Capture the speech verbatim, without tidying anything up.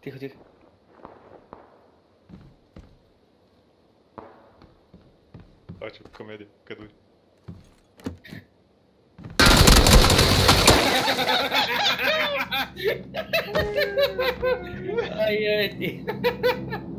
Тихо, тихо. Бачу, комедія, кадуй. Ay, ay, tío.